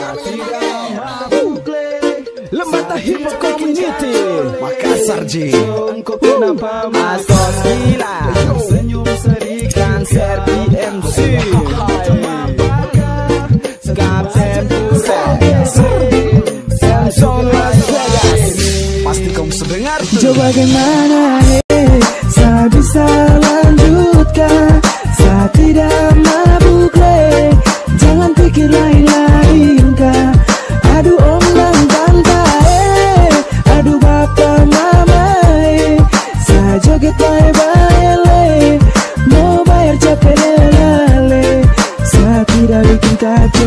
Lembaga Hip Hop Community Makassar Ji. Asos gila, senyum seri Cancer BMC, Kapten Pusat, Samsung Las Vegas. Pasti kamu sedengar tuh. Coba bagaimana saya bisa lanjutkan, saya tidak mabuk jangan pikir lain-lain kah. Aduh om dan tante, aduh bapak mama, saya joget bye-bye, mau bayar capek lele, saya tidak bikin kacau.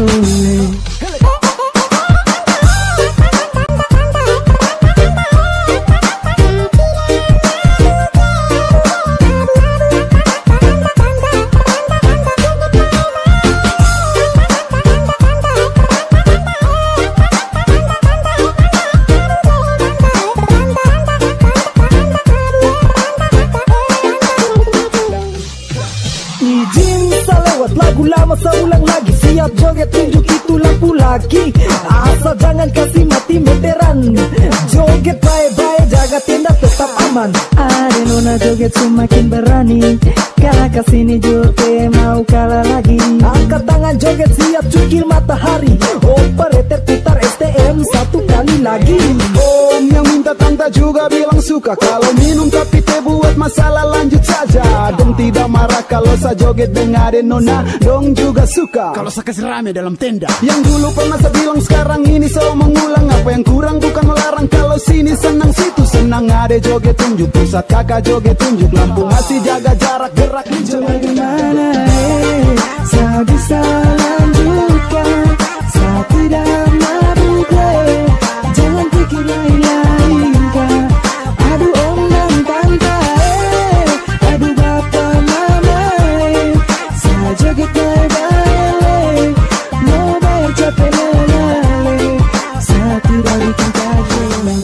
Lagu lama seulang lagi, siap joget tunjuk itu lampu lagi. Asal jangan kasih mati meteran, joget bye-bye jaga tenda tetap aman. Ada nona joget semakin berani, kalah kesini joget mau kalah lagi. Angkat tangan joget siap cukil matahari, operator putar STM satu kali lagi. Om yang minta tante juga bilang suka, kalau minum tapi teh buat masalah lanjut saja. Dong tidak marah kalau saya joget dengerin nona, dong juga suka kalau saya kasih rame dalam tenda. Yang dulu pernah saya bilang sekarang ini selalu mengulang. Apa yang kurang bukan melarang, kalau sini senang situ senang. Ada joget tunjuk, pusat kakak joget tunjuk, lampu ngasih jaga jarak gerak. Coba gimana saya bisa lanjutkan, saya tidak mabuk jangan pikir lain-lain kah. Aduh om dan tante, aduh bapak mama, saya joget bye-bye, mau bayar capek lele, saya tidak bikin kacau.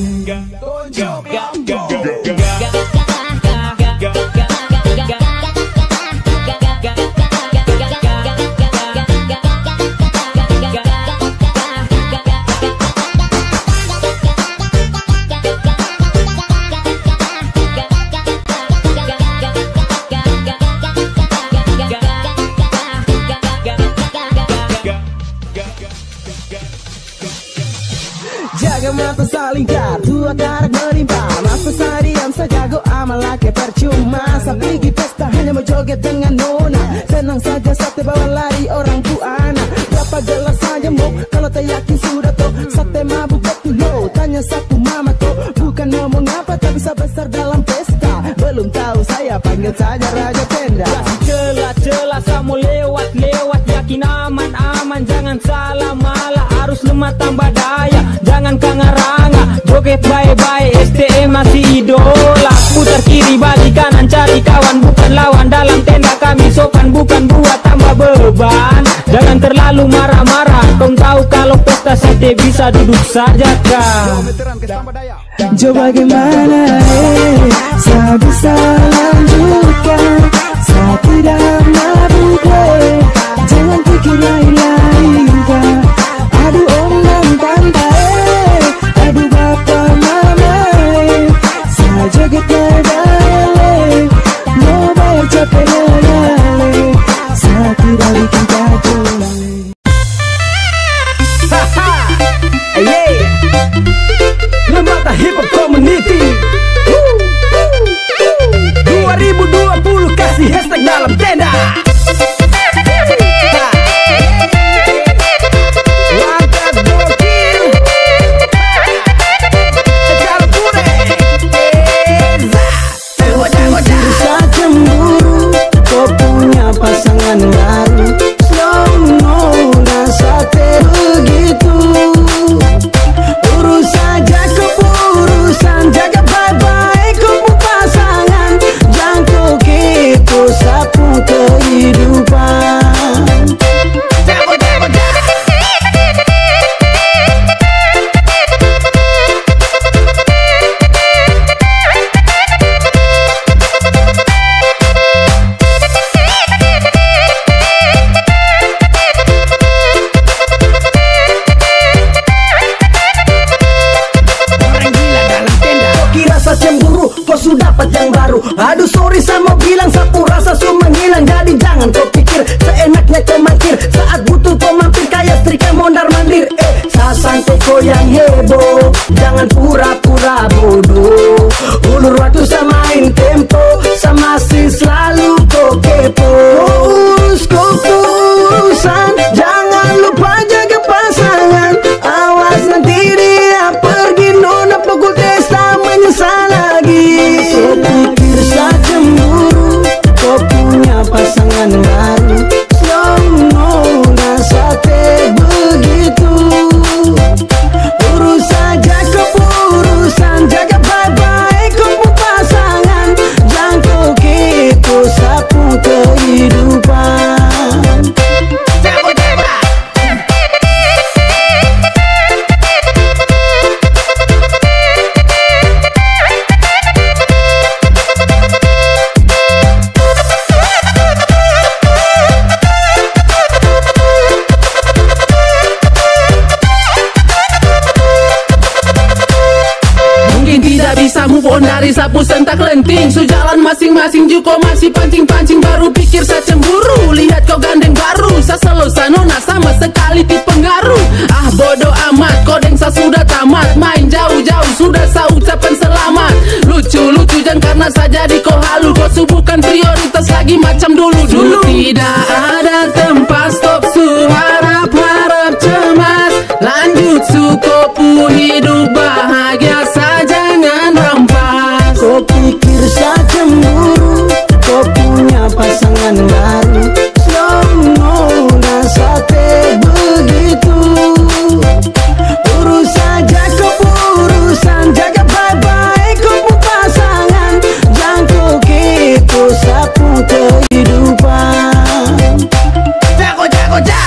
Jaga mata saling dua karak melimpah, masa seharian sejago amal laki percuma. Saya pergi pesta hanya mau joget dengan nona, senang saja sate bawa lari orang buana. Berapa gelas saja mau, kalau tak yakin sudah toh. Sate mabuk betul lo, tanya satu mama toh. Bukan ngomong apa tapi saya besar dalam pesta, belum tahu saya panggil saja raja tenda. Celah-celah kamu lewat-lewat, yakin aman-aman, jangan salah malah, harus lemah tambah daya, jangan kangaranga, joget bye-bye, STM masih idola. Putar kiri balik kanan cari kawan, bukan lawan, dalam tenda kami sopan, bukan buat tambah beban. Jangan terlalu marah-marah, kau tahu kalau pesta sate bisa duduk saja kah. Coba gimana saya bisa lanjutkan, saya tidak mabuk jangan pikir lain-lain kah. Aduh om dan tante, aduh bapak mama, saya joget bye-bye, mau bayar capek lele, saya tidak bikin kacau. Lembaga Hip Hop Community 2020 kasih hashtag dalam tenda. Kau punya pasangan baru, sate begitu. Urus saja kepurusan, jaga baik-baik kamu pasangan, jangan kau kepo sapu santai goyang heboh, jangan pura-pura bodoh. Ulur waktu samain tempo, sama si selalu kok kepo. Urus keputusan, jangan lupa jaga pasangan. Awas nanti dia pergi, nona pukul testa menyesal lagi. Kau pikir saya cemburu, kau punya pasangan baru. Nona sate begitu. Urus saja keputusan, jaga baik-baik kau pasangan. Jangan kau kepo sapu kehidupan. Bisa move on dari sapu sentak lenting. Sejalan masing-masing juga masih pancing-pancing. Baru pikir saya cemburu, lihat kau gandeng baru. Saya selesai nona sama sekali pengaruh. Ah bodoh amat, kodeng saya sudah tamat. Main jauh-jauh sudah saya ucapkan selamat. Lucu-lucu jangan karena saya jadi kau halu. Kau subuhkan prioritas lagi macam dulu-dulu. Tidak ada tempat stop su, harap-harap cemas. Lanjut su kopu hidup bahagia saja. Kau pikir saya cemburu, kau punya pasangan baru. Nona sate begitu. Urus saja keputusan, jaga baik-baik kau pasangan. Jangan kau kepo sapu kehidupan. Jago jago jago.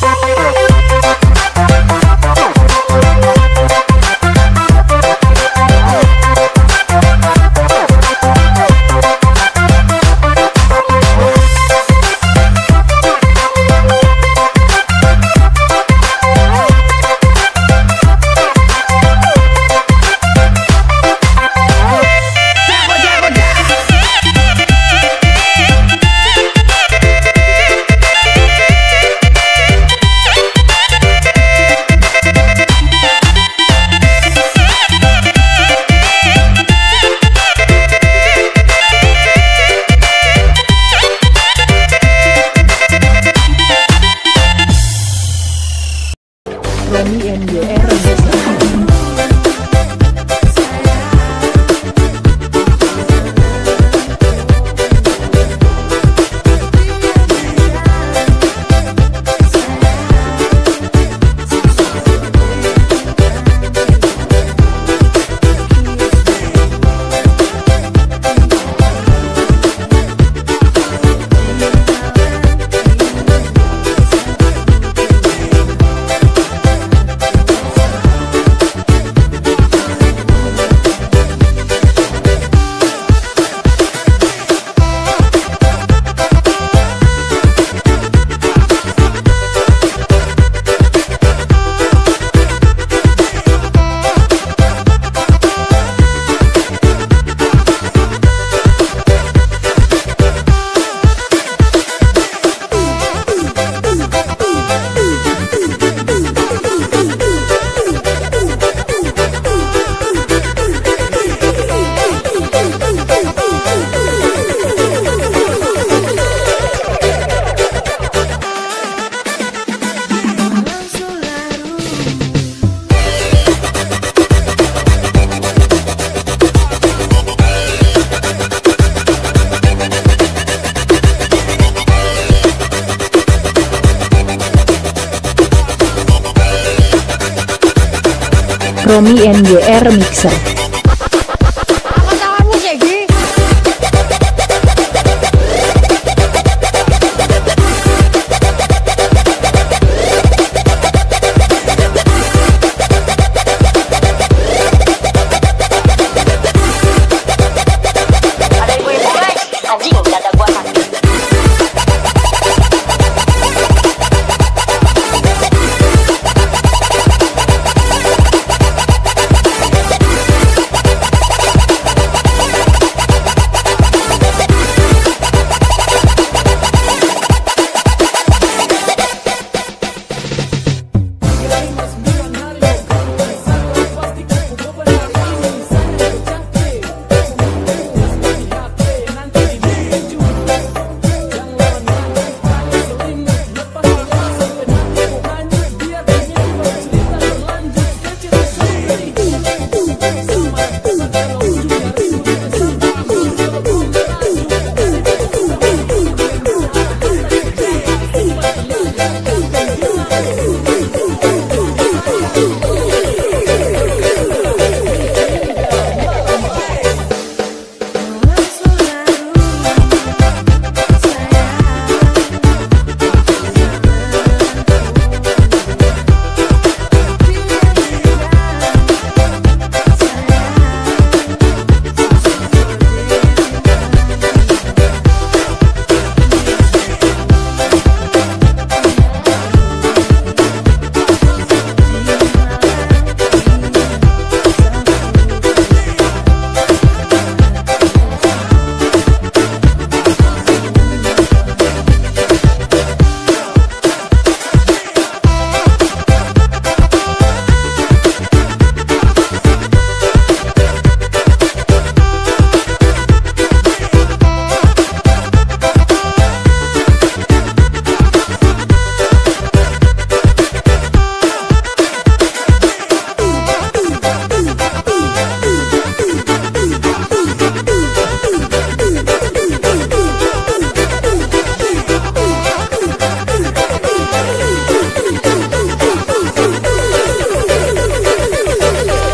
Romi NGR Mixer.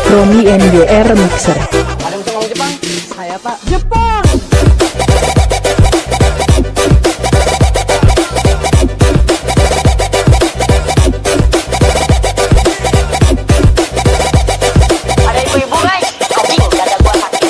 Romi NGR Mixer. Ada yang bisa ngomong Jepang? Saya Pak Jepang. Ada ibu-ibu guys, anjing dada gua sakit.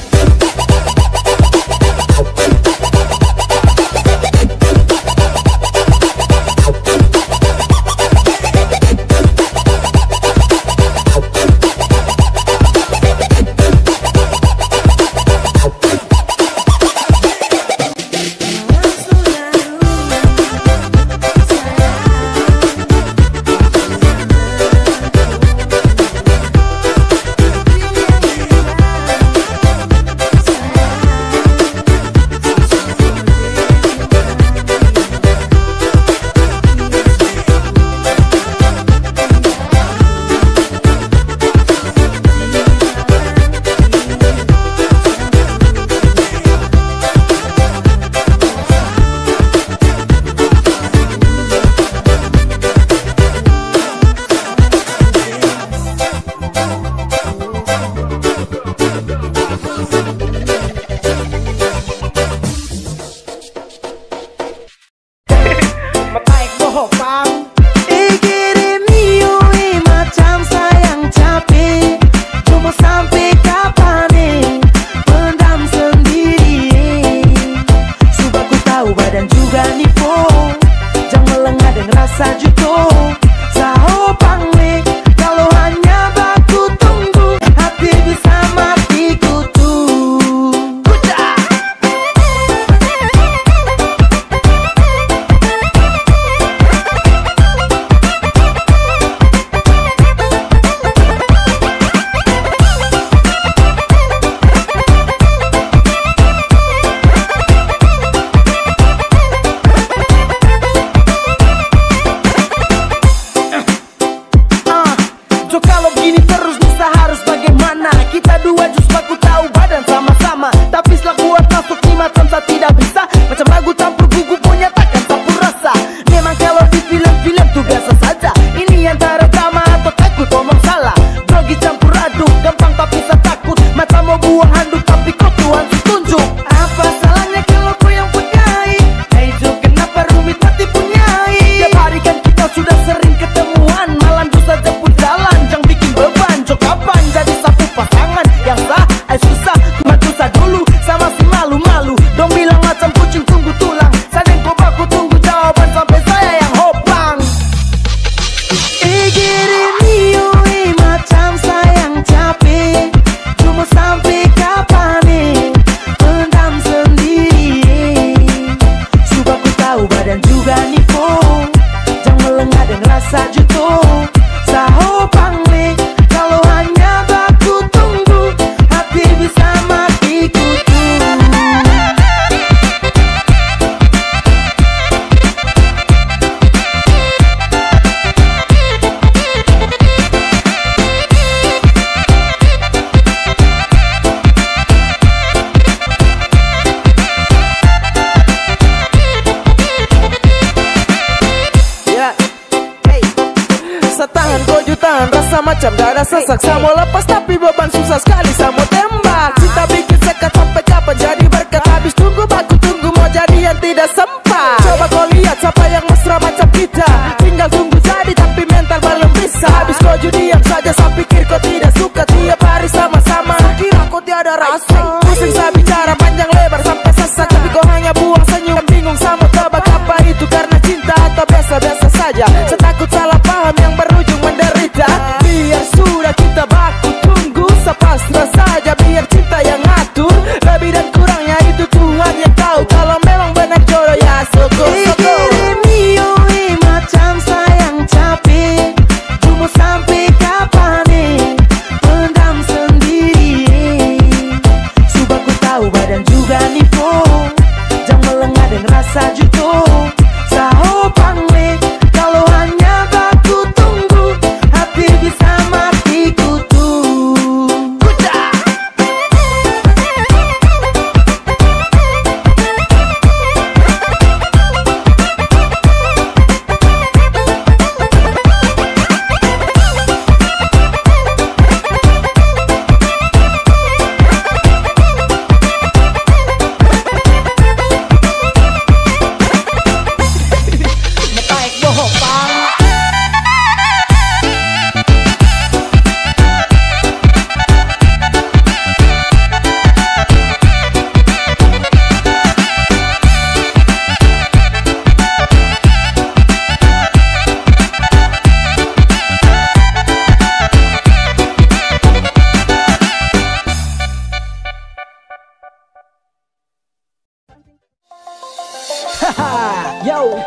Macam darah sesak, saya mau lepas tapi beban susah sekali, saya mau tembak. Cinta bikin sekat sampai kapan jadi berkat. Habis tunggu baku tunggu mau jadian tidak sempat. Coba kau lihat siapa yang mesra macam kita. Tinggal tunggu jadi tapi mental belum bisa. Habis kau diam saja saya pikir kau tidak suka. Tiap hari sama-sama kira kau tiada rasa. Pusing saya bicara panjang lebar sampai sesak, tapi kau hanya buang senyum. Bingung sama tebak apa itu karena cinta atau biasa-biasa saja. Saya takut salah paham yang berujung menderita. Biar sudah kita baku tunggu, sepasrah saja biar cinta yang ngatur. Lebih dan kurangnya itu Tuhan yang tahu. Kalau memang benar jodoh ya soko-soko. Macam sayang capek, cuma sampai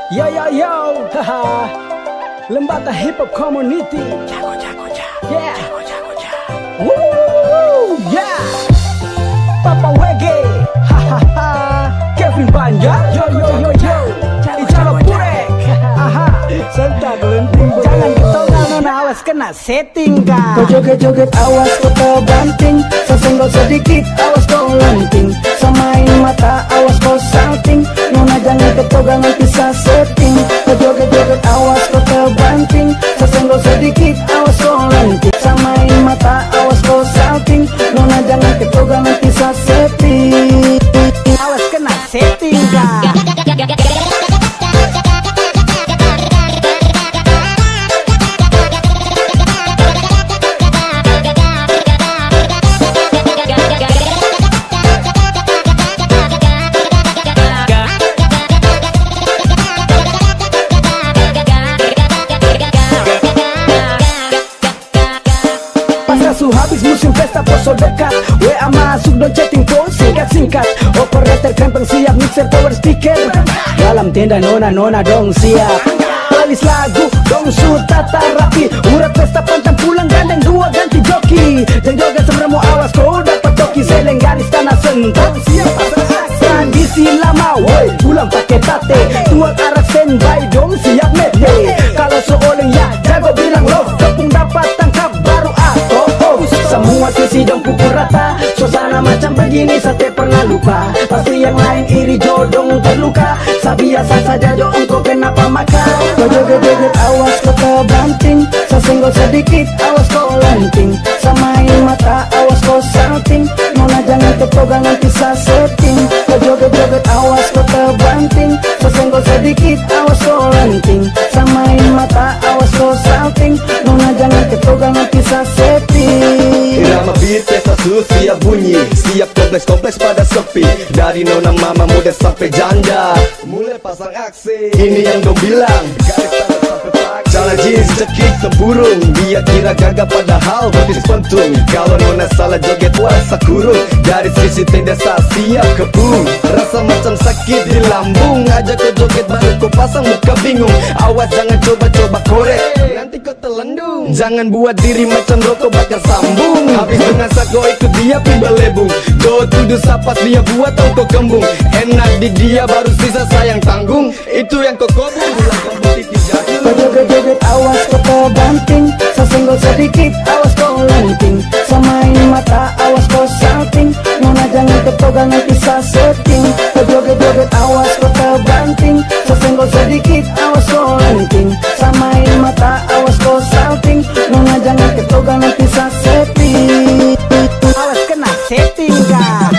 Yo yo yo, haha. Lembata hip hop community. Jago jago jago. Yeah. Jago jago jago. Woo, yeah. Papa Wege, hahaha. Kevin Banja, yo yo yo yo. Ijalo Purek, aha. Senta gelenting, jangan ketongan nona awas kena setting kan. Kau joget-joget awas kau terbanting, sesenggol sedikit awas kau lanting, samain mata awas kau salting, nona jangan ketogang nanti saya setting. Kau joget-joget awas kau terbanting, sesenggol sedikit awas kau lanting, samain mata awas kau salting, nona jangan ketogang nanti saya setting. Awas kena setting kan. Habis musim pesta poso dekat, WA masuk don chatting phone singkat-singkat, operator krempeng siap mixer power speaker, dalam tenda nona-nona dong siap, playlist lagu dong su tata rapi, urat pesta pantang pulang gandeng dua ganti joki, dan joget semremo awas kau dapat toki, seleng garis tanah sentak siap tradisi lama, woi pulang pakai tate, tuang arak standby dong siap mete, kalau seoleng ya jago bilang love, tepung dapat tangkap baru atau semua sisi dong pukul rata, suasana macam begini sate pernah lupa, pasti yang lain iri jodoh terluka, biasa saja jo engkau kenapa maka, kau joget-joget awas kau terbanting, sesenggol sedikit awas kau lanting, samain mata awas kau salting, nona jangan ketogang nanti saya setting, kau joget-joget awas kau terbanting, sesenggol sedikit awas kau lanting, samain mata awas kau salting, nona jangan ketogang nanti saya setting. Irama beat pesta siap bunyi, siap kompleks-kompleks pada sepi, dari nona mama muda sampai janda, mulai pasang aksi, ini yang dong bilang, garis tangan sampai pagi, celana jeans cekik tempurung, dia kira gagah padahal betis pentung, kalau nona salah joget puasa kurung, dari sisi tenda saya siap kepung, rasa macam sakit di lambung, ajak ke joget baru kau pasang muka bingung, awas jangan coba-coba korek, nanti kau telendung, jangan buat diri macam rokok bakar sambung, habis dengan sako ikut dia pimbelebung, do tuduh sapas dia buat tau kau kembung, enak di dia baru sisa sayang tanggung, itu yang kau kobung, pulang kembung titik jagung. Kau joget-joget awas kau terbanting, sesenggol sedikit awas kau lanting, samain mata awas kau salting, nona jangan ketogang nanti saya setting, kau joget-joget awas kau terbanting, sesenggol sedikit awas kau lanting, samain mata awas kau salting, nona jangan ketogang nanti saya setting. Awas kena setting kan.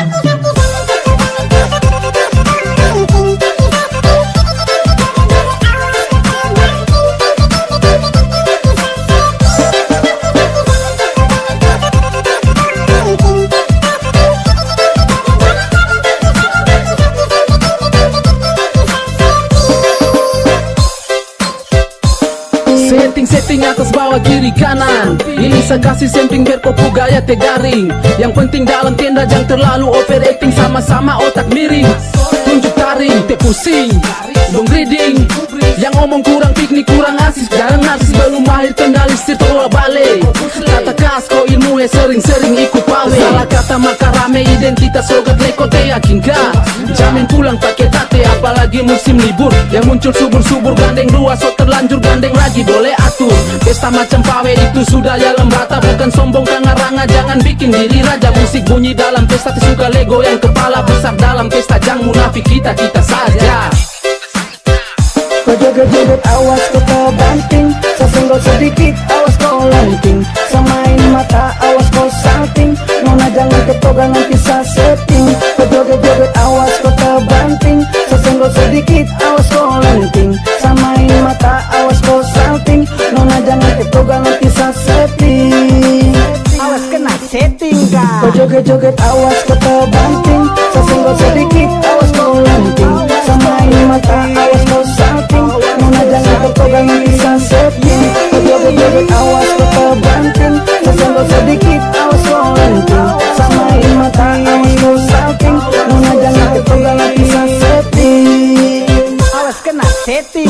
Setting atas bawah kiri kanan, ini saya kasih samping biar kau gaya tegaring, yang penting dalam tenda jangan terlalu overacting, sama-sama otak miring, tunjuk taring, te pusing, dong reading, yang ngomong kurang piknik kurang asis, jarang narsis belum mahir kendali sirtola balik, kata kas kau ilmu sering-sering ikut pawe, salah kata maka rame identitas sogat leko te yakinkan, jamin pulang pakai tate apalagi musim libur, yang muncul subur-subur gandeng dua so terlanjur gandeng lagi boleh atur, pesta macam pawe itu sudah ya lembata, bukan sombong kangaranga, jangan bikin diri raja, musik bunyi dalam pesta suka lego yang kepala besar dalam pesta, jangan munafik kita saja. Kau joget-joget awas kau terbanting, sesenggol sedikit awas kau lanting, samain mata awas kau salting, nona jangan ketogang nanti saya setting, kau joget-joget awas kau terbanting, sesenggol sedikit awas kau lanting, samain mata awas kau salting, nona jangan ketogang nanti saya setting. Awas kena setting kan. Kau joget-joget awas kau terbanting, sesenggol sedikit awas kau lanting, samain mata awas kau salting, nona jangan ketogang nanti saya setting, kau joget-joget awas kau terbanting, sesenggol sedikit awas kau lanting, samain mata awas kau salting, nona jangan ketogang nanti saya setting. Awas kena setting.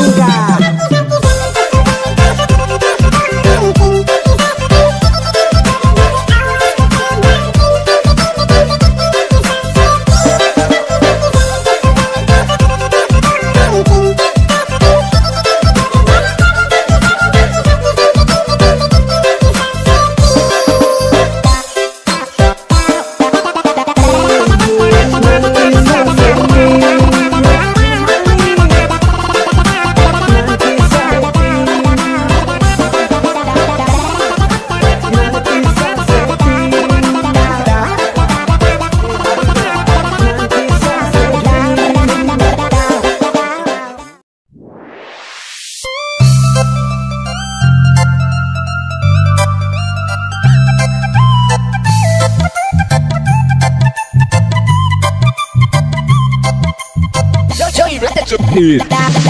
hit.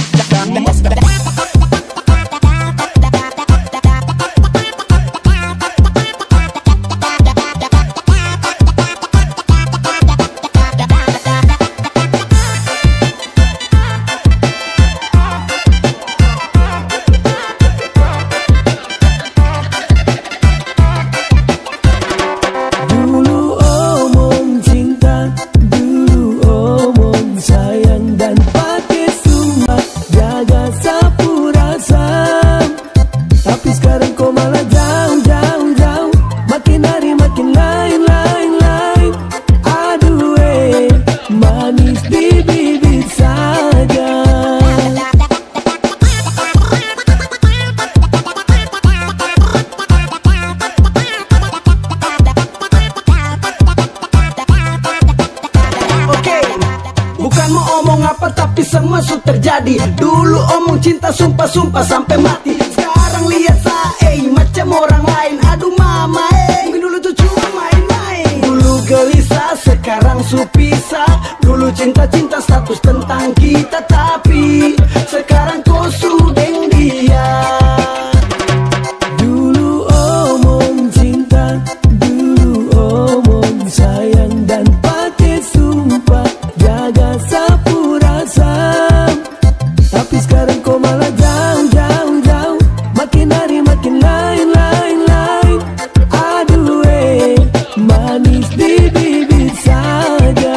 Dulu omong cinta sumpah-sumpah sampai mati. Sekarang lihat saya macam orang lain. Aduh mama mungkin dulu tuh cuma main-main. Dulu gelisah sekarang supisah. Dulu cinta-cinta status tentang kita, tapi sekarang kau sudah dia. Dulu omong cinta, dulu omong sayang dan pakai sumpah, jaga sapu rasa. Tapi sekarang kau malah jauh, makin hari makin lain. Aduh manis di bibir saja.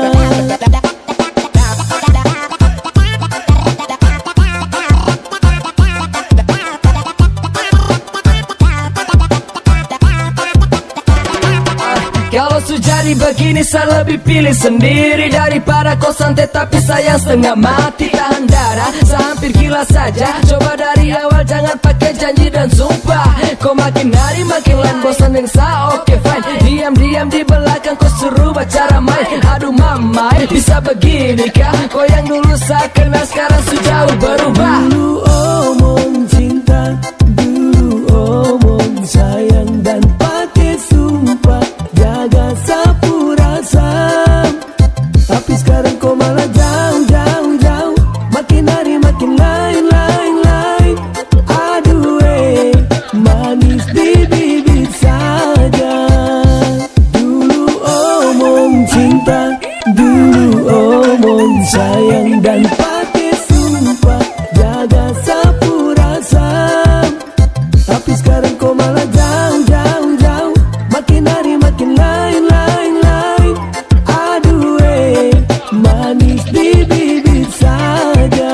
Kalau sudah begini saya lebih pilih sendiri daripada kau santai tapi sayang setengah mati. Tahan darah, saya hampir gila saja. Coba dari awal jangan pakai janji dan sumpah. Kau makin hari makin lain, bosan yang saya oke fine. Diam-diam di belakang kau suruh baca main. Aduh mama, bisa begini kah? Kau yang dulu saya kenal sekarang sudah jauh berubah. Dulu omong cinta, dulu omong sayang dan pakai sumpah, jaga sapu rasa. Tapi sekarang kau malah jauh, makin hari makin lain. Aduh manis di bibir saja. Dulu omong cinta, dulu omong sayang dan pakai sumpah, jaga sapu rasa. Tapi sekarang kau malah jauh, makin hari makin lain. Aduh manis di bibir saja.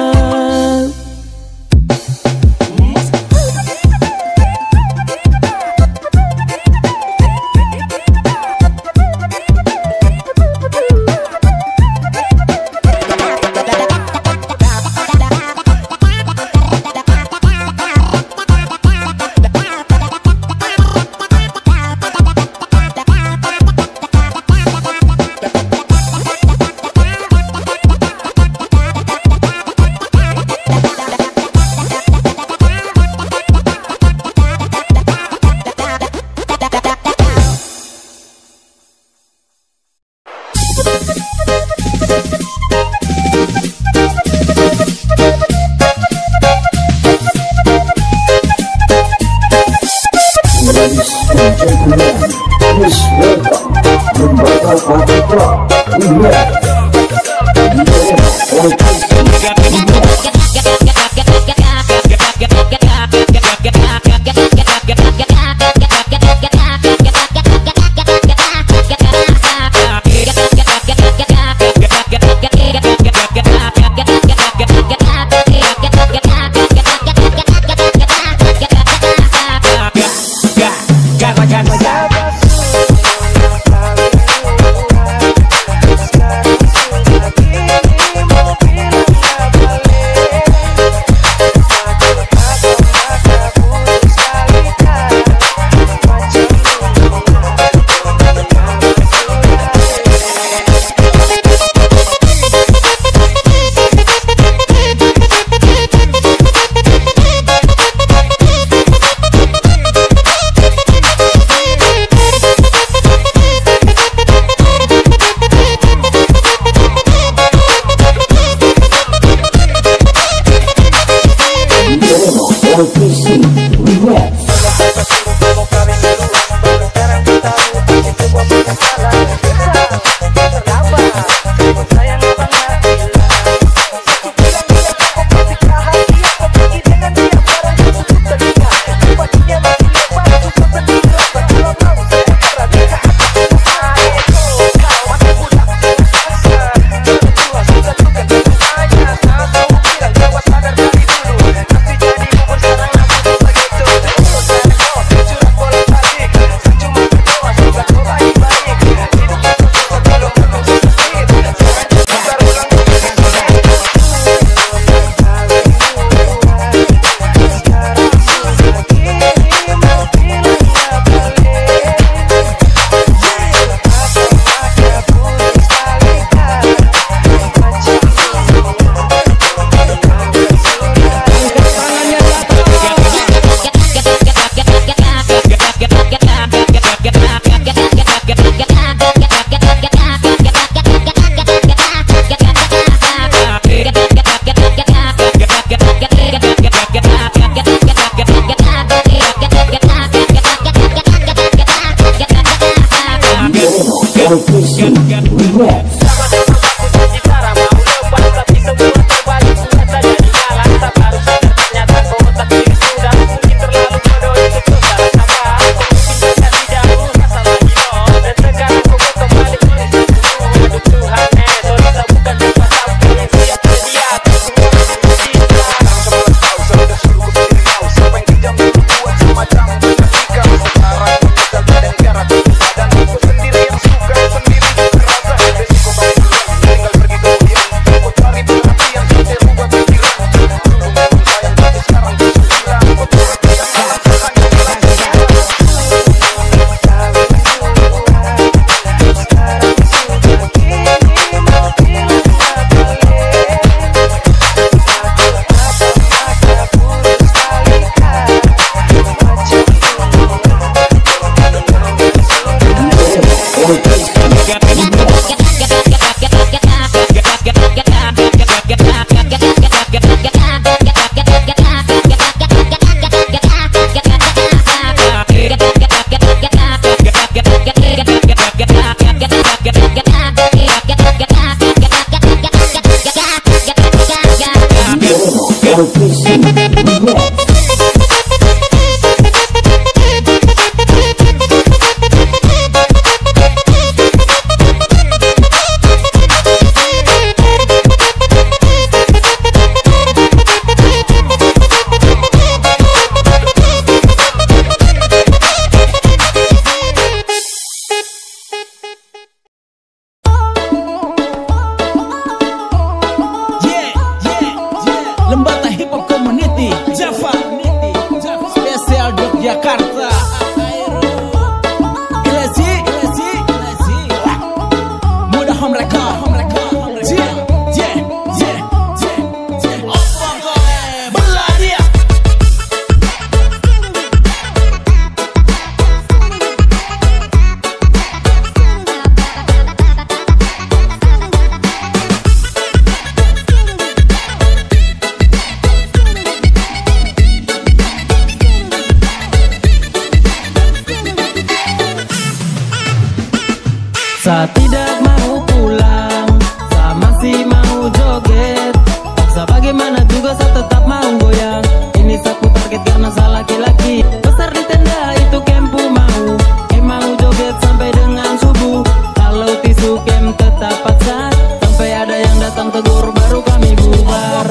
Saya tidak mau pulang, saya masih mau joget. Paksa bagaimana juga saya tetap mau goyang. Ini saku target karena saya laki-laki. Besar di tenda itu kempu mau. Mau joget sampai dengan subuh. Kalau tisu kem tetap paksa, sampai ada yang datang tegur baru kami bubar.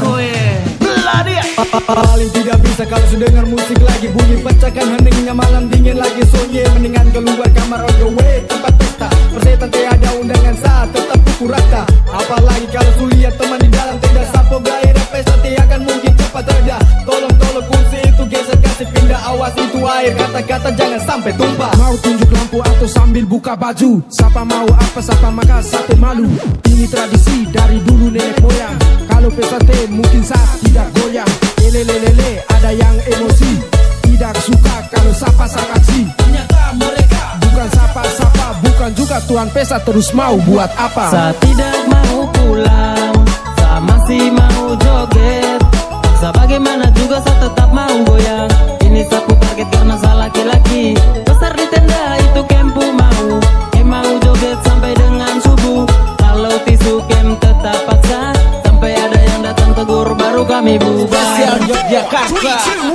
Paling tidak bisa kalau sudah dengar musik lagi bunyi. Pecahkan heningnya malam dingin lagi sunyi. Mendingan keluar kamar on the way tempat pesta. Persetan tiada undangan saat tetap pukul rata. Apalagi kalau suliat teman di dalam tenda. Sapo gairah pesta akan mungkin cepat reda. Tolong kursi itu geser kasih pindah. Awas itu air kata-kata jangan sampai tumpah. Mau tunjuk lampu atau sambil buka baju. Siapa mau apa siapa maka sate malu. Ini tradisi dari dulu nenek moyang. Kalau pesta mungkin saat tidak goyang. Lelelelele ada yang emosi. Tidak suka kalau sapa-sapa aksi. Ternyata mereka bukan sapa-sapa, bukan juga tuan pesta terus mau buat apa. Saya tidak mau pulang, saya masih mau joget. Paksa bagaimana juga saya tetap mau goyang. Ini sapu target karena saya laki-laki. Besar di tenda itu kempu mau. Mau joget sampai dengan subuh. Kalau tisu kem tetap paksa, sampai ada yang datang tegur baru kami bubar. Spesial Yogyakarta.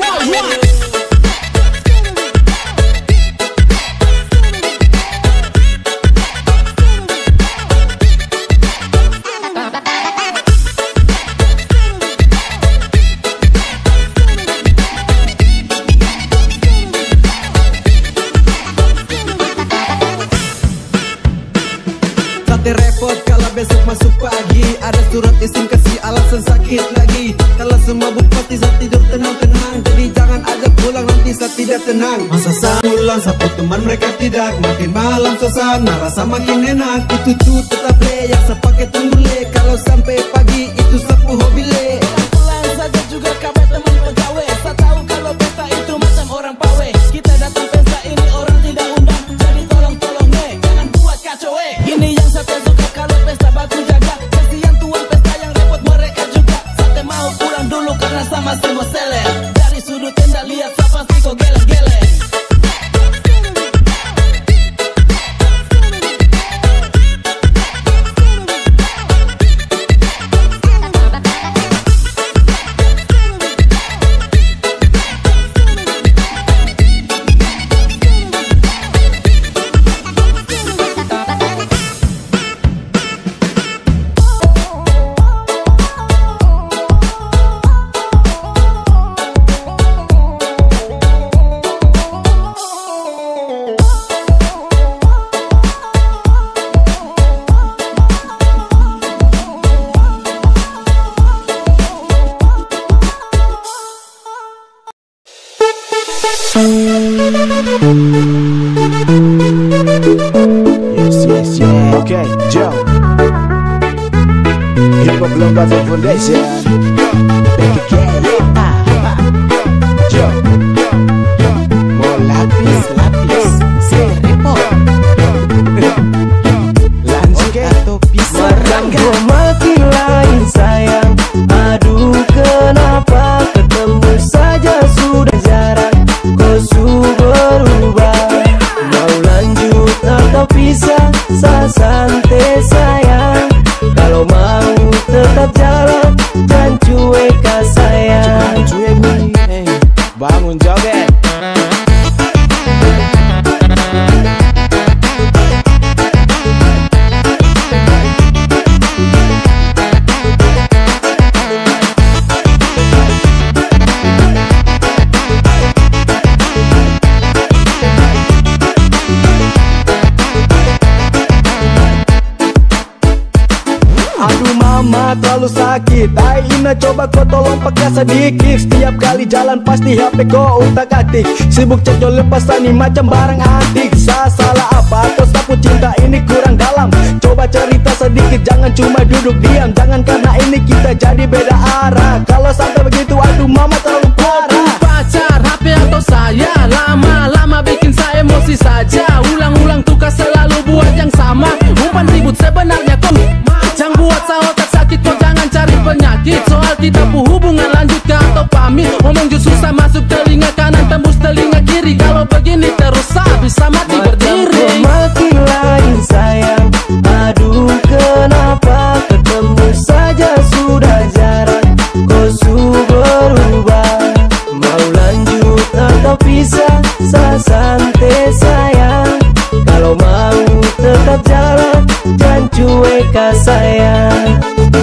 Repot kalau besok masuk pagi. Ada surat isim kasih alasan sakit lagi. Kalau semua mabuk pasti saya tidur tenang-tenang. Jadi jangan ajak pulang nanti saya tidak tenang. Masa saya pulang satu teman mereka tidak. Makin malam suasana rasa makin enak. Itu tuh tetap le yang saya pakai tunggu le. Kalau sampai pagi itu sapu hobi le. Pulang saja juga kabar teman pegawai. Saya tahu kalau pesta itu macam orang pawe. Kita datang pesta ini orang tidak undang. Jadi tolong-tolong jangan buat kacau Ini yang saya suka kalau pesta baku jaga. Kasihan tuan pesta yang repot mereka juga. Saya mau pulang dulu karena sama semua seleb. Dari sudut tenda lihat saya pasti kok geleng-geleng. Batu Foundation. Mau lapis, repot. Lanjut atau pisah? Gue makin lain sayang. Aduh kenapa ketemu saja sudah jarang. Kau berubah. Mau lanjut atau pisah? Santai sayang. Kalau mau tetap jalan, jangan cuek sayang. Cuek nih, bangun joget. Terlalu sakit, Ina coba kau tolong pakai sedikit. Setiap kali jalan pasti HP kau utak-atik. Sibuk cecol lepasan ini macam barang antik. Salah apa atau sapu cinta ini kurang dalam? Coba cerita sedikit, jangan cuma duduk diam. Jangan karena ini kita jadi beda arah. Kalau sampai begitu aduh mama terlalu parah. Pacar, HP atau saya, lama-lama bikin saya emosi saja. Ulang-ulang tukar selalu buat yang sama. Umpan ribut sebenarnya kau macam buat saya otak sakit. Kau jangan cari penyakit. Soal kita hubungan lanjutkah atau pamit. Ngomong jus susah masuk telinga kanan tembus telinga kiri. Kalau begini terus bisa mati berdiri. Makin lain sayang. Aduh kenapa ketemu saja sudah jarang. Kau berubah. Mau lanjut atau pisah? Santai sayang. Kalau mau tetap jalan, jangan cuek sayang.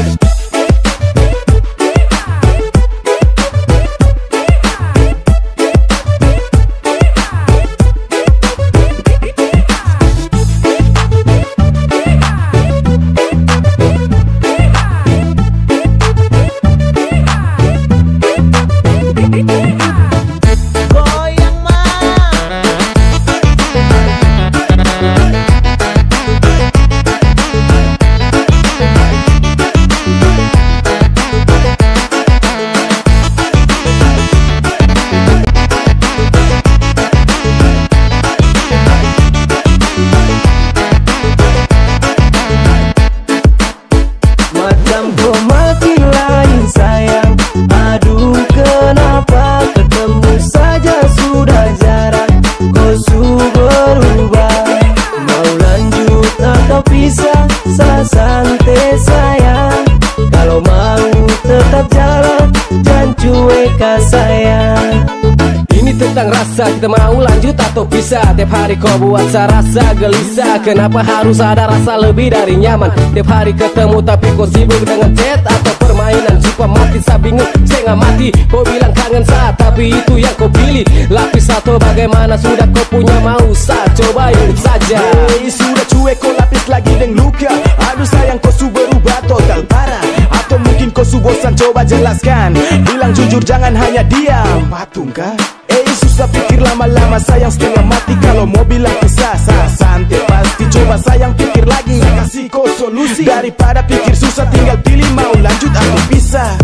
Santai sayang. Kalau mau tetap jalan, jangan cuek sayang. Ini tentang rasa, kita mau lanjut atau pisah. Tiap hari kau buat saya rasa gelisah. Kenapa harus ada rasa lebih dari nyaman? Tiap hari ketemu tapi kau sibuk dengan chat atau permainan. Suka mati saya bingung, saya nggak mati. Kau bilang kangen saya, tapi itu yang kau pilih. Lapis atau bagaimana, sudah kau punya mau saya cobain saja. Sudah cuek kau lapis lagi dengan luka. Aduh sayang kau berubah total parah. Atau mungkin kau bosan, coba jelaskan. Bilang jujur jangan hanya diam. Patung kah? Susah pikir lama-lama sayang setengah mati. Kalau mau bilang kisah santai pasti. Coba sayang pikir lagi, kasih kau solusi. Daripada pikir susah tinggal pilih mau lanjut atau pisah.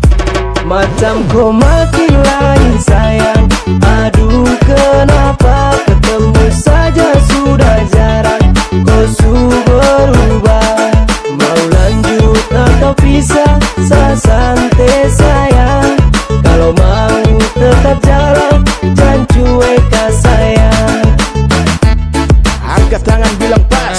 Macam kau makin lain sayang. Aduh kenapa ketemu saja sudah jarang. Kau berubah. Mau lanjut atau pisah? Santai sayang. Kalau mau tetap jalan, jangan cuek sayang. Angkat tangan bilang pas.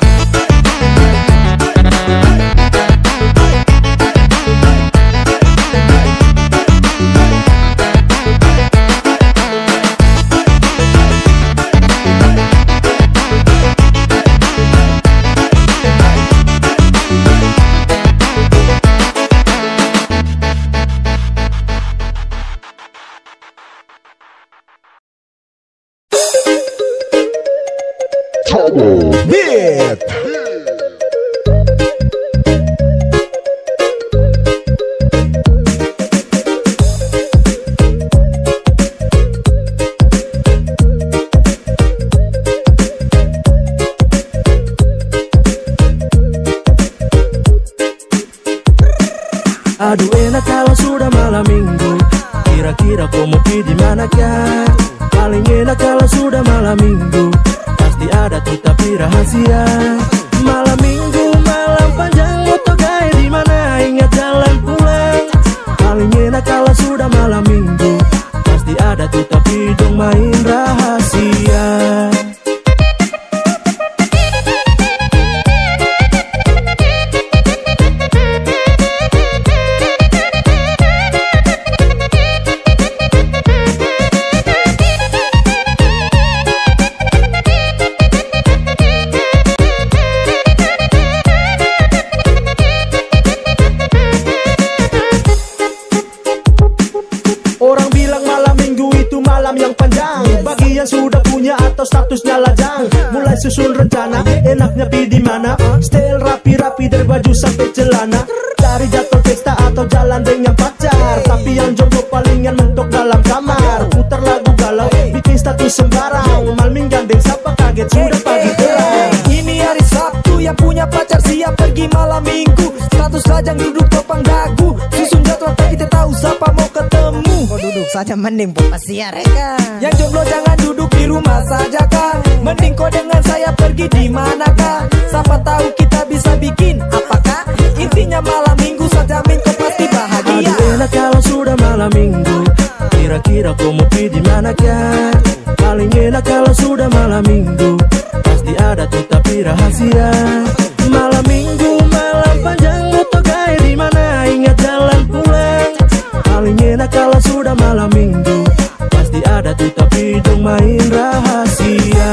Beat. Aduh enak kalau sudah malam minggu, kira-kira kau mau pergi di manakah? Paling enak kalau sudah malam minggu, pasti ada tuh tapi rahasia. Malam minggu, malam panjang, moto gaya di mana? Ingat jalan pulang. Paling enak kalau sudah malam minggu, pasti ada tuh tapi dong main rahasia. Orang bilang malam minggu itu malam yang panjang, bagi yang sudah punya atau statusnya lajang. Mulai susun rencana, enaknya pi di mana? Style rapi-rapi dari baju sampai celana. Cari jatuh pesta atau jalan dengan pacar, tapi yang jomblo palingan mentok dalam kamar. Putar lagu galau, bikin status sembarang. Malming gandeng siapa kaget sudah pagi terang. Ini hari Sabtu, yang punya pacar siap pergi malam minggu. Status lajang duduk topang dagu, susun jadwal tak kita tahu siapa mau ketemu. Kau duduk saja mending buat siar ya. Yang jomblo jangan duduk di rumah saja kah? Mending kau dengan saya pergi di manakah? Siapa tahu kita bisa bikin apakah? Intinya malam minggu saja min kau pasti bahagia. Aduh enak kalau sudah malam minggu, kira-kira kau mau pergi di manakah? Paling enak kalau sudah malam minggu, pasti ada tuh tapi rahasia. Malam minggu, malam panjang, moto gaya di mana? Ingat jalan pulang. Paling enak kalau sudah malam minggu, pasti ada tuh tapi dong main rahasia.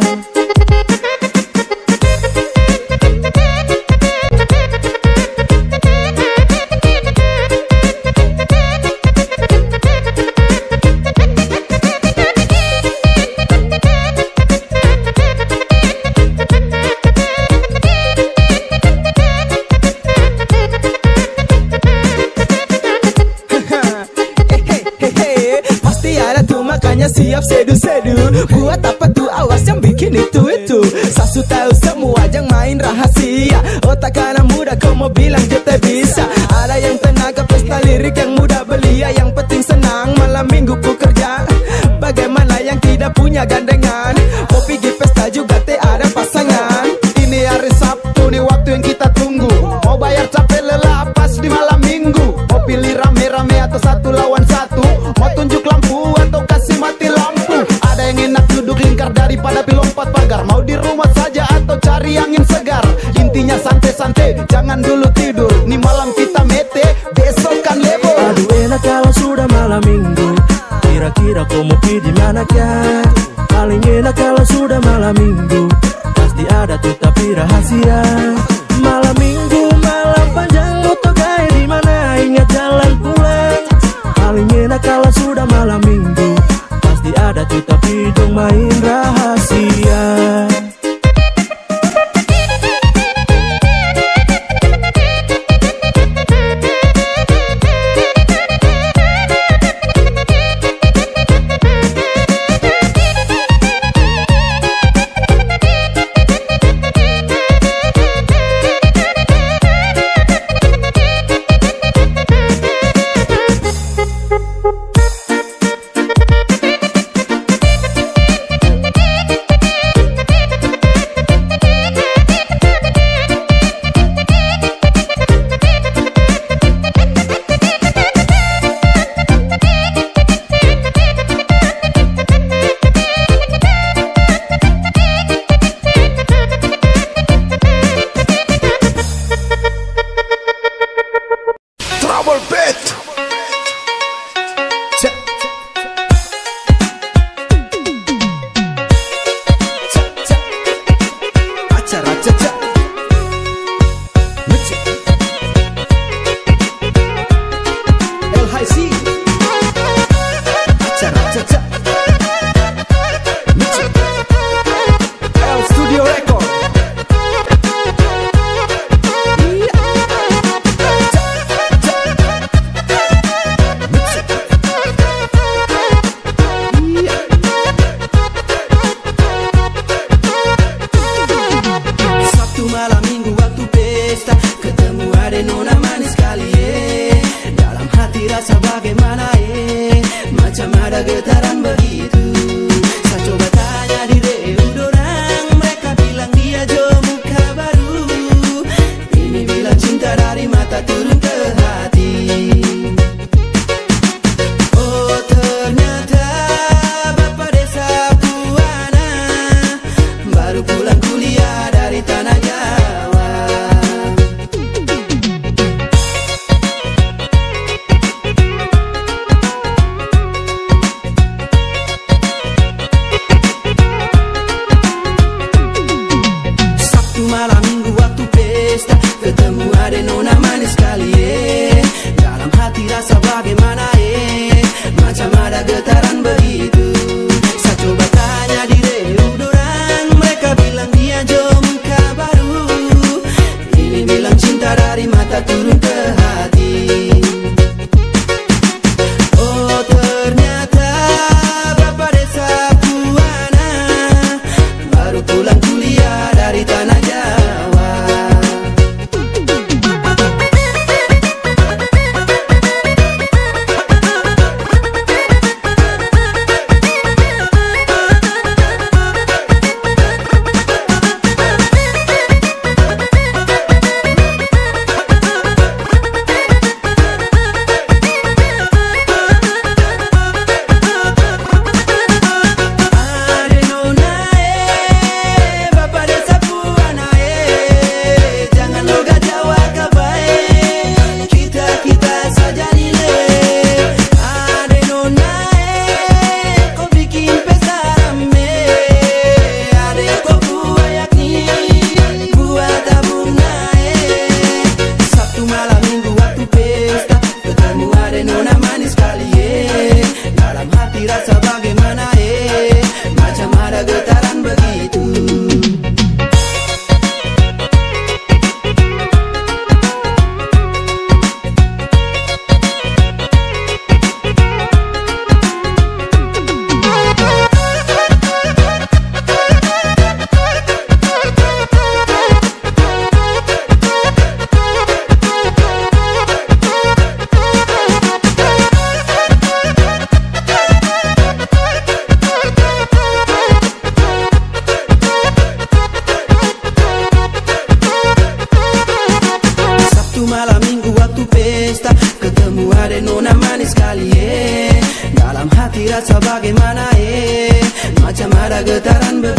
Siap sedu-sedu, buat apa tuh awas yang bikin itu. Sasu tahu semua yang main rahasia. Otak kanan muda kau mau bilang jete bisa. Ada yang tenaga pesta lirik yang mudah belia. Yang penting senang malam minggu ku kerja. Bagaimana yang tidak punya gandengan? Mau pergi pesta juga teh ada pasangan. Ini hari Sabtu nih waktu yang kita tunggu. Mau bayar capek lelah pas di malam minggu. Mau pilih rame-rame atau satu lawan satu? Mau tunjuk lampu atau kasih mati lampu? Ada yang enak duduk lingkar daripada lompat pagar. Mau di rumah saja atau cari angin segar? Intinya santai-santai, jangan dulu tidur. Nih malam kita mete, besok kan lebo. Aduh enak kalau sudah malam minggu, kira-kira kau mau pergi di manakah? Paling enak kalau sudah malam minggu, pasti ada tuh tapi rahasia. Malam minggu, malam panjang, moto gaya di mana? Ingat jalan pulang. Paling enak kalau sudah malam minggu, pasti ada tuh tapi dong main rahasia.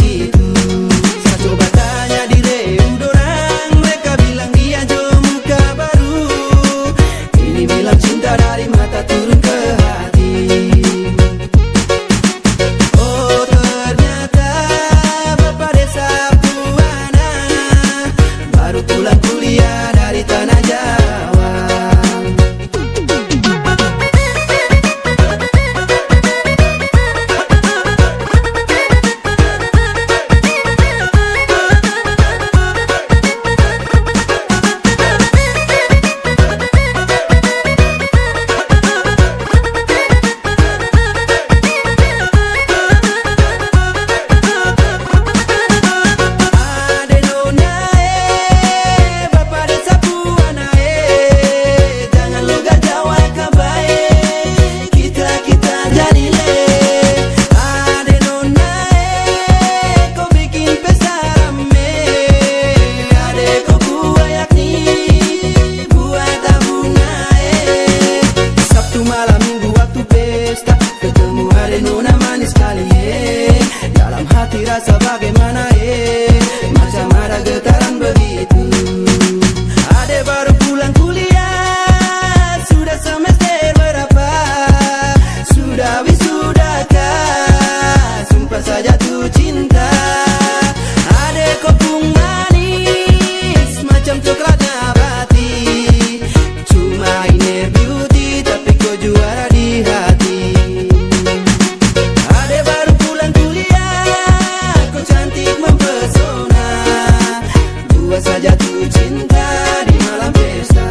begitu. Saya coba tanya diri orang, mereka bilang dia jo muka baru. Ini bilang cinta dari mata turun ke hati. Oh ternyata bapak desa Buana baru pulang kuliah dari tanah Jawa. Rasa bagaimana macam ada getaran begitu. Ade baru pulang kuliah, sudah semester berapa, sudah wisudakah, sumpah saja tuh cinta. Ade kopung manis macam coklatnya abadi, cuma inner beauty tapi kau juara di hati. Ade baru pulang kuliah, cantik mempesona, dua saja tuh cinta di malam pesta.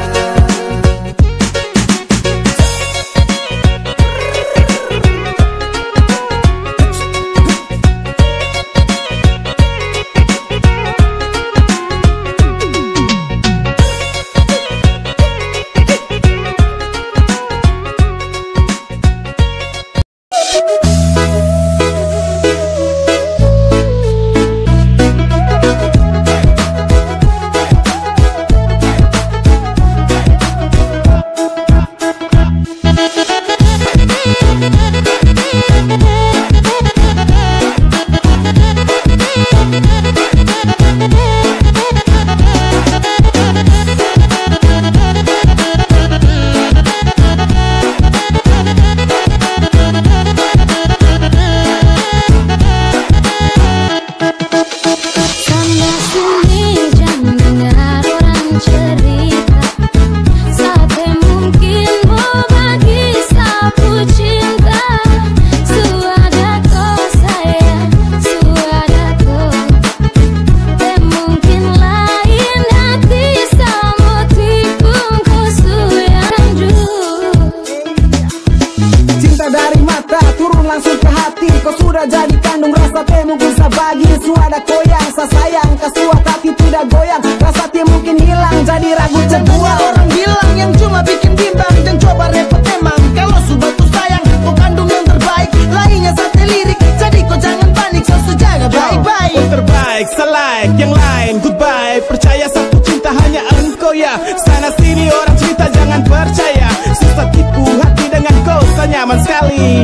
Jadi kandung rasa teh mungkin sabagi suada koyang sayang kasua tapi tidak goyang rasa teh mungkin hilang jadi ragu cedua. Orang bilang yang cuma bikin bimbang dan coba repot emang. Kalau sudah tuh sayang kau kandung yang terbaik, lainnya sate lirik jadi kau jangan panik so jaga baik-baik. Yang terbaik selike yang lain goodbye, percaya satu cinta hanya engkau ya. Sana sini orang cerita jangan percaya, susah tipu hati dengan kau senyaman sekali.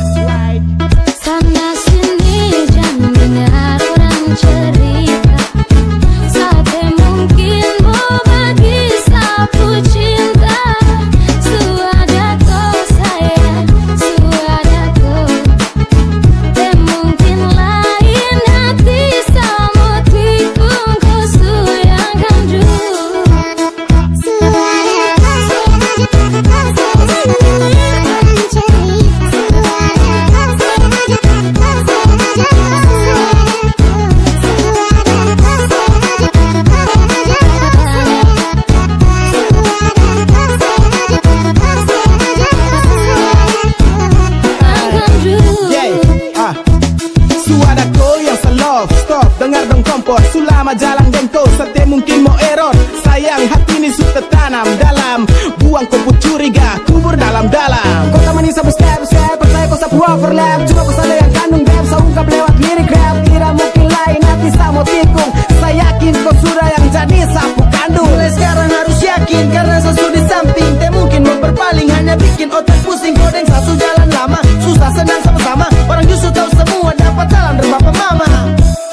Sana sini jangan dengar orang cerita, sampai mungkin mau bagi sapu cinta. Suada kau sayang, suada kau, dan mungkin lain hati sama tikung kau suyangkan dulu. Dengar dong kompor, sulama jalan dengko, sate mungkin mau error. Sayang hati ini sudah tanam dalam, buang kau curiga, kubur dalam-dalam. Kau tak manis sapu step, percaya kau sapu overlap. Cuma kau sadar yang kandung beb, saya ungkap lewat lirik rap. Tidak mungkin lain hati sama tikung, saya yakin kau sudah yang jadi sapu kandung. Mulai sekarang harus yakin, karena sesuatu di samping teh mungkin mau berpaling, hanya bikin otak pusing. Kau deng satu jalan lama, susah senang sama-sama. Orang justru tahu semua dapat jalan berbapa mama.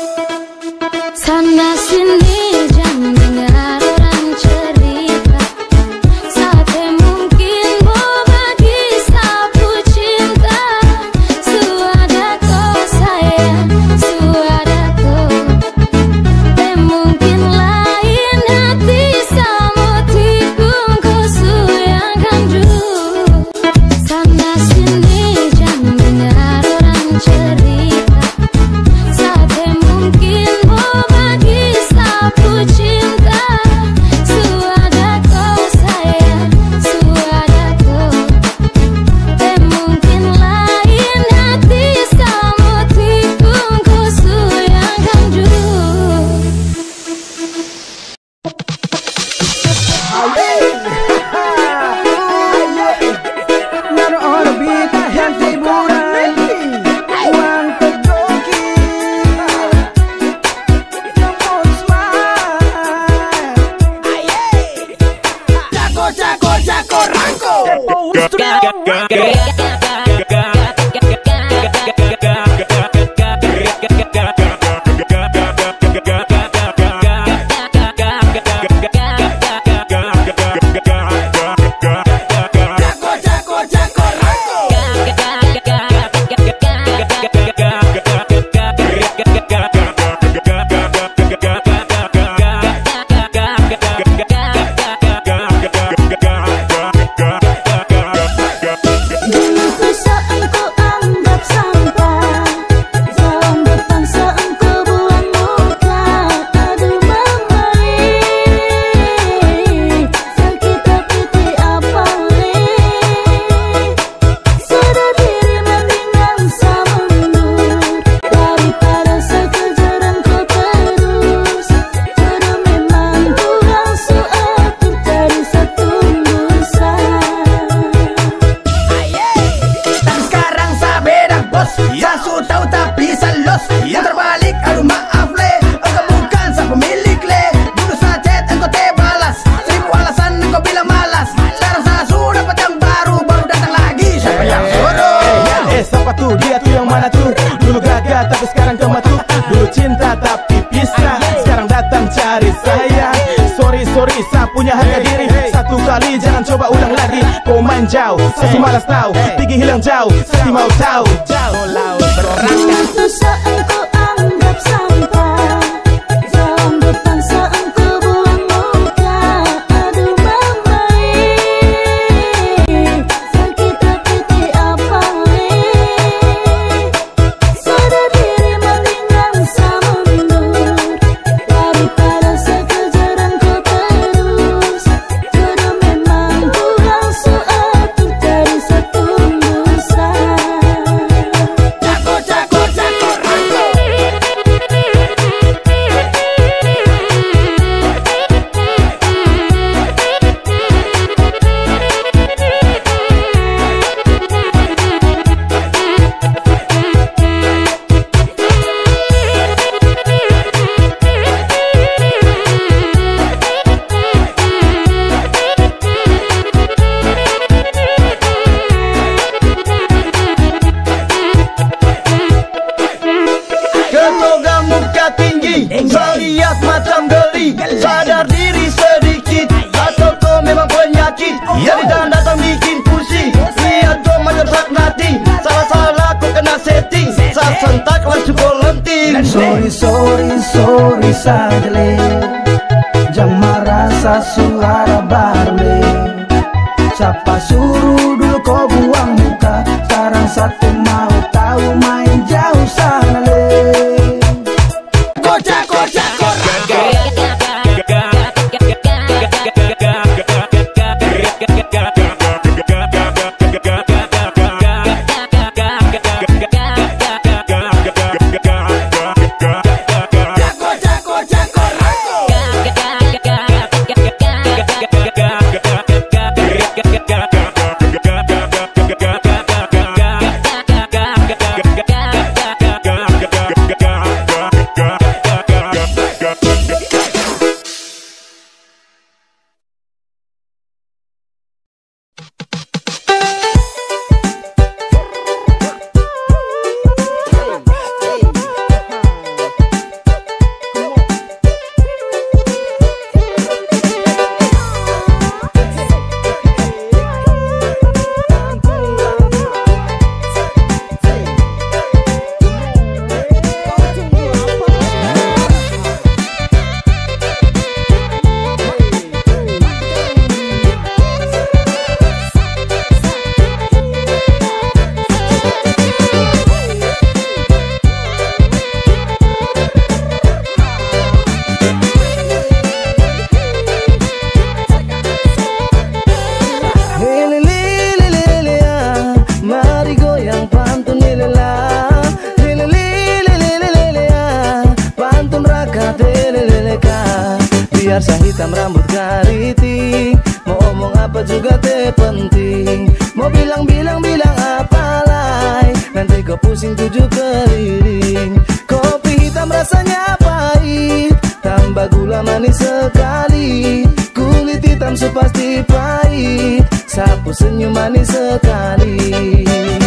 Dulu cinta tapi pisah, sekarang datang cari saya. Sorry, saya punya harga diri. Satu kali jangan coba ulang lagi. Kau main jauh, saya malas tahu. Pergi hilang jauh, saya mau tahu. Jauh laut berangkat. Dosa engkau anggap sampah, dalam depan engkau buang muka. Aduh mamai, sakit hati apa nih? Sadar diri mendingan mundur daripada sekejar engkau terus. Jodoh memang Tuhan suatur dari satu dosa. Kemoga muka tinggi, terlihat macam geli. Sadar diri sedikit, atau kau memang penyakit. Jadi jangan datang bikin pusing. Lihat kau macam saknati. Salah-salah kau kena setting. Saat sentak langsung kau lenting. Sorry sajle, jangan marah sa suara baru. Siapa suruh dulu kau buang muka, sekarang satu mau tahu main jauh sana le. Kocak biar sah hitam rambut keriting. Mau omong apa juga teh penting. Mau bilang apa lagi, nanti kau pusing 7 keliling. Kopi hitam rasanya pahit, tambah gula manis sekali. Kulit hitam pasti pahit, sapu senyum manis sekali.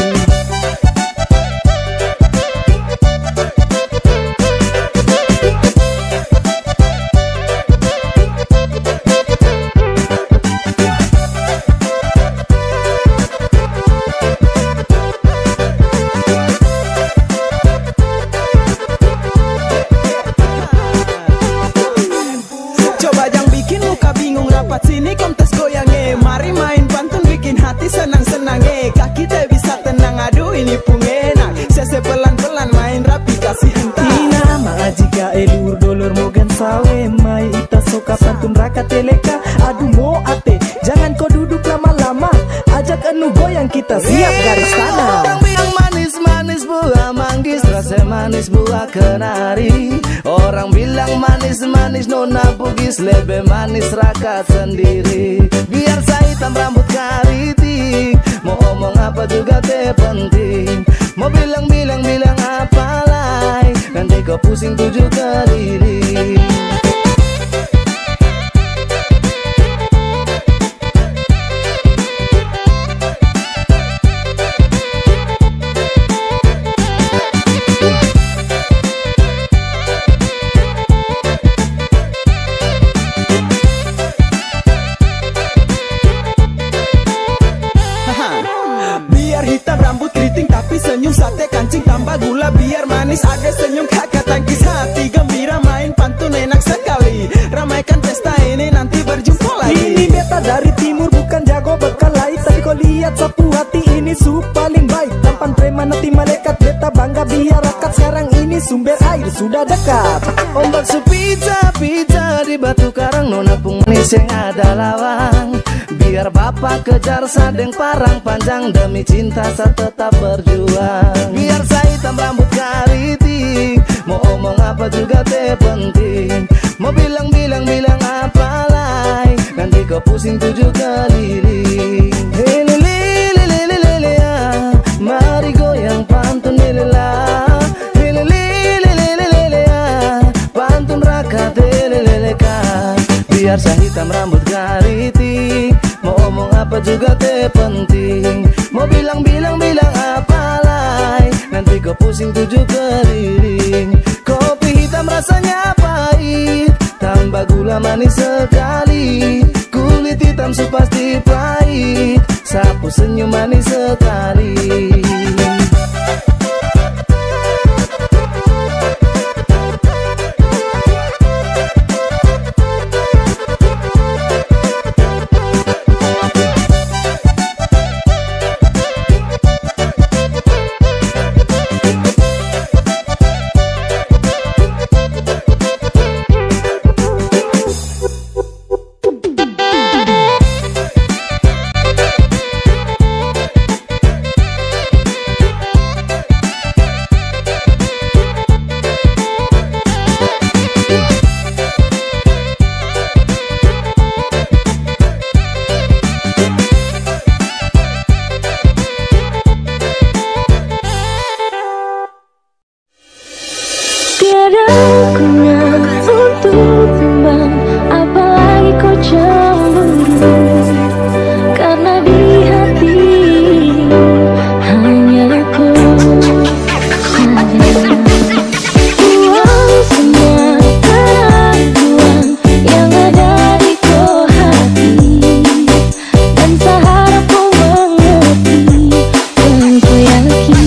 Sini kontes goyangnya, mari main pantun bikin hati senang-senang. Kaki teh bisa tenang, aduh ini pun enak. Sese pelan-pelan main rapi kasih hentak. Tina maa jika elur dolor mogan sawe mai ita soka pantun raka teleka. Aduh mo ate, jangan kau duduk lama-lama. Ajak anu goyang kita siap garis tanah. Orang bilang manis-manis buah manggis, rasa manis buah kenari. Orang bilang manis-manis nona bugis, lebih manis raka sendiri. Biar saya hitam rambut keriting, mau omong apa juga teh penting. Mau bilang apa lagi, nanti kau pusing 7 keliling. beta dari timur bukan jago berkelahi, tapi kau lihat sapu hati ini su paling baik. Tampan preman hati malaikat, beta bangga biar rakat. Sekarang ini sumber air sudah dekat. Ombak su pizza di batu karang, nona pung manis yang ada lawang. Biar bapak kejar sadeng parang panjang, demi cinta saya tetap berjuang. Biar saya hitam rambut keriting, mau omong apa juga teh penting. Mau bilang apa lai, nanti kau pusing 7 keliling. Lele mari goyang pantun lele pantun rakat lele ka. Biar saya hitam rambut keriting, mau omong apa juga teh penting. Mau bilang apa lai, nanti kau pusing 7 keliling. Kopi hitam rasanya pahit, tambah gula manis sekali. Kulit hitam su pasti pahit, sapu senyum manis sekali. Tiada guna untuk bimbang, apalagi kau cemburu. Karena di hati hanya kau saja. Buang semua keraguan yang ada di kau hati, dan saya harap kau mengerti dan kau yakin.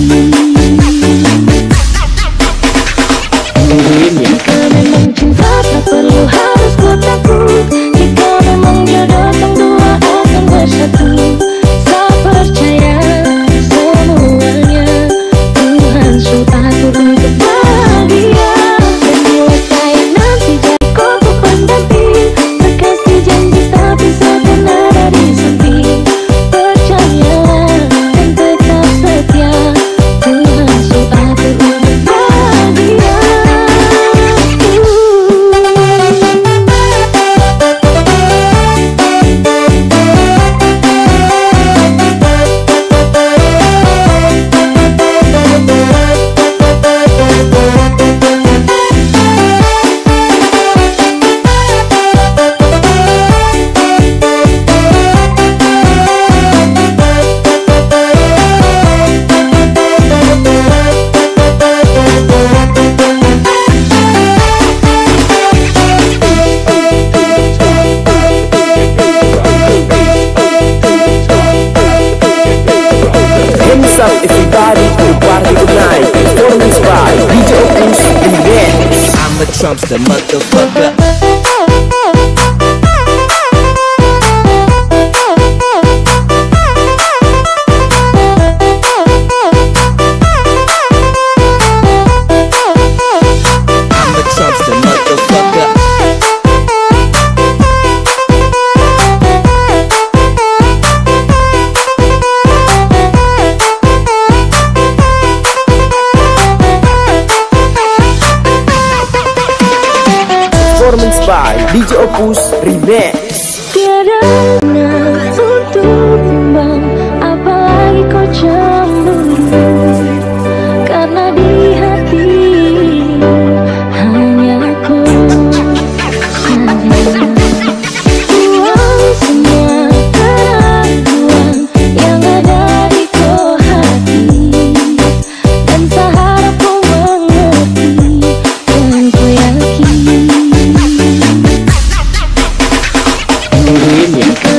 Jika memang cinta tak perlu harus kau takut, jika memang jodoh tang dua akan bersatu. Saya percaya semuanya Tuhan sudah atur untuk bahagia. Dan bila saya nanti jadi kau pendamping, berkasih janji tapi seakan ada di samping. Percayalah dan tetap setia, Tuhan sudah atur untuk bahagia. Hands up everybody to the party tonight. Performance by DJ Opus Remix. I'm a Trumpster motherfucker. I'm a Trumpster motherfucker. Performance by DJ Opus Remix. Tiada guna untuk bimbang, apalagi kau cemburu. Karena di hati hanya kau saja. Buang semua keraguan yang ada di kau hati, dan saya harap kau mengerti dan kau yakin. Jika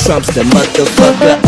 Trump's the motherfucker.